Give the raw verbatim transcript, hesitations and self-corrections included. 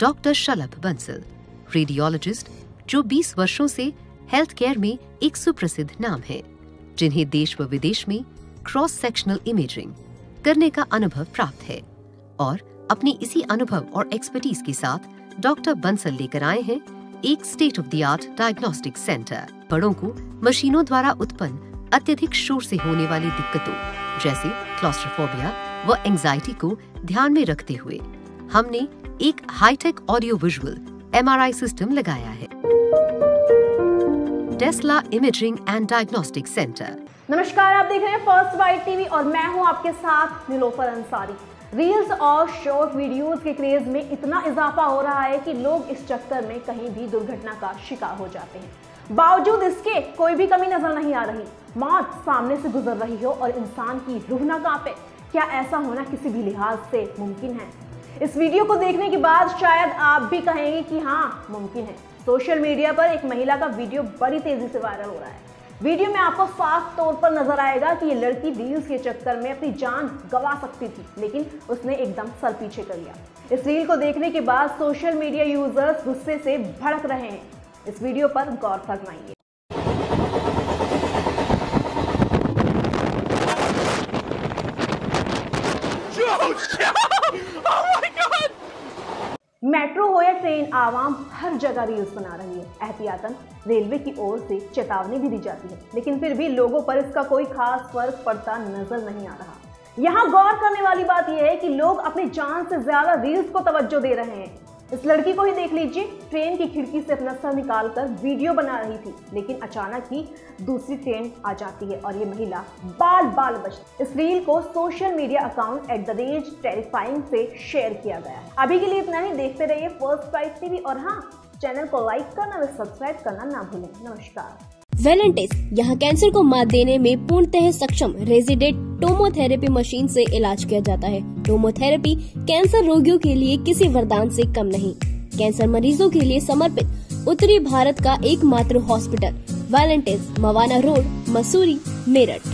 Doctor शलभ Bansal, radiologist जो बीस वर्षों से हेल्थ केयर में एक सुप्रसिद्ध नाम है, जिन्हें देश व विदेश में क्रॉस सेक्शनल इमेजिंग करने का अनुभव प्राप्त है। और अपनी इसी अनुभव और एक्सपर्टीज के साथ डॉक्टर बंसल लेकर आए हैं एक state of the art diagnostic centre. बड़ों को मशीनों द्वारा उत्पन्न अत्यधिक शोर से होने वाली दिक्कतों जैसे क्लॉस्ट्रोफोबिया व एंजाइटी को ध्यान में रखते हुए हमने एक high tech audio visual M R I system लगाया है। Tesla imaging and diagnostic centre. नमस्कार, आप देख रहे हैं फर्स्ट बाइट टीवी और मैं हूं आपके साथ निलोफर अंसारी। रील्स और शॉर्ट वीडियोस के क्रेज में इतना इजाफा हो रहा है कि लोग इस चक्कर में कहीं भी दुर्घटना का शिकार हो जाते हैं। बावजूद इसके कोई भी कमी नजर नहीं आ रही। मौत सामने से गुजर रही हो और इंसान की रूह ना कांपे। क्या ऐसा होना किसी भी लिहाज से मुमकिन है? इस वीडियो को देखने के बाद शायद आप भी कहेंगे कि हाँ, मुमकिन है। सोशल मीडिया पर एक महिला का वीडियो बड़ी तेजी से वायरल हो रहा है। वीडियो में आपको साफ तौर पर नजर आएगा कि ये लड़की रील्स के चक्कर में अपनी जान गंवा सकती थी, लेकिन उसने एकदम सर पीछे कर लिया। इस रील को देखने के बाद सोशल मीडिया यूजर्स गुस्से से भड़क रहे हैं। इस वीडियो पर गौर फरमाइए। मेट्रो हो या ट्रेन, आवाम हर जगह रील्स बना रही है। एहतियातन रेलवे की ओर से चेतावनी भी दी जाती है, लेकिन फिर भी लोगों पर इसका कोई खास फर्क पड़ता नजर नहीं आ रहा। यहाँ गौर करने वाली बात यह है कि लोग अपनी जान से ज्यादा रील्स को तवज्जो दे रहे हैं। इस लड़की को ही देख लीजिए, ट्रेन की खिड़की से अपना सर निकालकर वीडियो बना रही थी, लेकिन अचानक ही दूसरी ट्रेन आ जाती है और ये महिला बाल बाल बचती। इस रील को social media account at the rate terrifying से शेयर किया गया है। अभी के लिए इतना ही। देखते रहिए फर्स्ट बाइट टीवी और हाँ, चैनल को लाइक करना व सब्सक्राइब करना ना भूलें। नमस्कार। वेलेंटिस यहाँ कैंसर को मात देने में पूर्णतः सक्षम रेजिडेंट टोमोथेरेपी मशीन से इलाज किया जाता है। टोमोथेरेपी कैंसर रोगियों के लिए किसी वरदान से कम नहीं। कैंसर मरीजों के लिए समर्पित उत्तरी भारत का एकमात्र hospital Valentis, Mawana road, Mussoorie, Meerut.